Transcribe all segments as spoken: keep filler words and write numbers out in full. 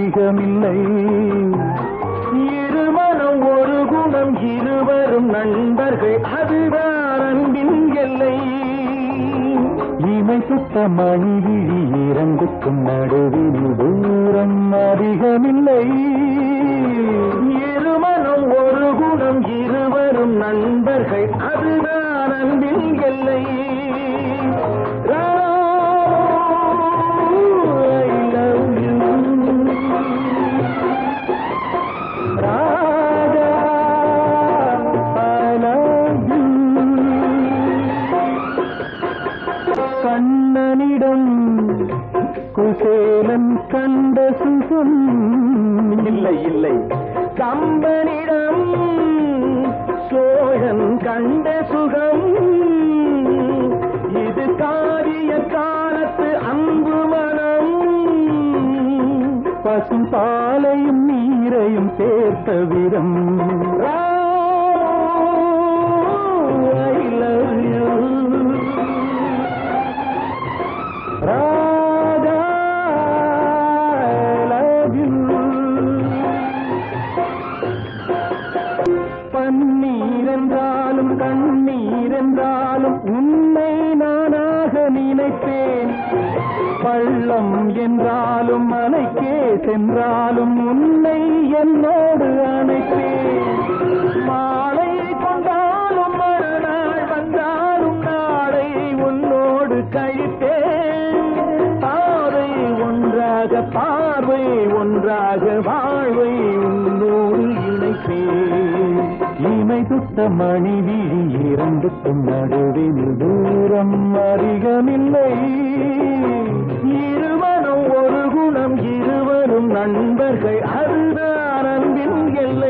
அதிகமில்லை. இருமனம் ஒரு குணம் இருவரும் நண்பர்கள் அதுதான் அன்பின் எல்லை. இமை சுத்த மணிவிழி இரண்டுக்கும் நடுவில் தூரம் அதிகமில்லை. இருமனம் ஒரு குணம் இருவரும் நண்பர்கள் அதுதான் அன்பின் எல்லை. கண்ணனிடம் குசேலன் கண்ட சுகம் இல்லை இல்லை. கம்பனிடம் சோழன் கண்ட சுகம். இது காரிய காலத்து அன்பு மனம். பசும் பாலையும் நீரையும் சேர்த்த விதம். ராஜா பன்னீர் என்றாலும் கண்ணீர் என்றாலும் உன்னை நானாக நினைப்பேன். பள்ளம் என்றாலும் மலைக்கே சென்றாலும் உன்னை என்னோடு அணைப்பேன். மாலை கொண்டாலும் மறுநாள் வந்தாலும் நாளை உன்னோடு கழிப்பேன். பாதை ஒன்றாக பார்வை ஒன்றாக வாழ்வை உன்னோடு இணைப்பேன். இமை சுத்த மணிவிழி இரண்டுக்கும் நடுவில் தூரம் அதிகமில்லை. இருவரும் ஒரு குணம் இருவரும் நண்பர்கள் அதுதான் அன்பின் எல்லை.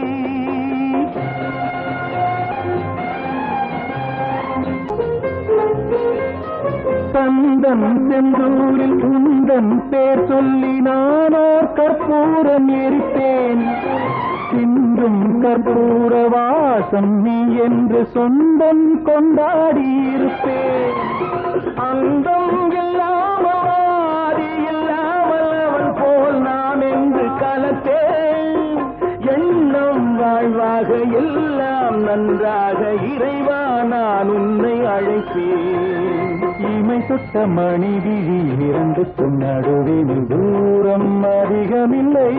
தந்தன் செந்தூரில் உந்தன் பேர் சொல்லி நானோர் கற்பூரம் எரிப்பேன். சிந்தும் கற்பூர வாசம் நீ என்று சொந்தம் கொண்டாடி இருப்பேன். அந்தம் இல்லாமல் ஆதி இல்லாமல் அவன் போல் நாம் என்று கலத்தேன். எண்ணம் வாழ்வாக எல்லாம் நன்றாக இறைவா நான் உன்னை அழைப்பேன். இமை சுத்த மணிவிழி இரண்டுக்கும் நடுவில் தூரம் அதிகமில்லை.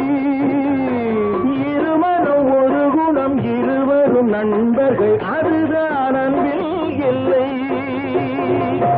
இருமனம் ஒரு குணம் இருவரும் நண்பர்கள் அதுதான் அன்பில் எல்லை.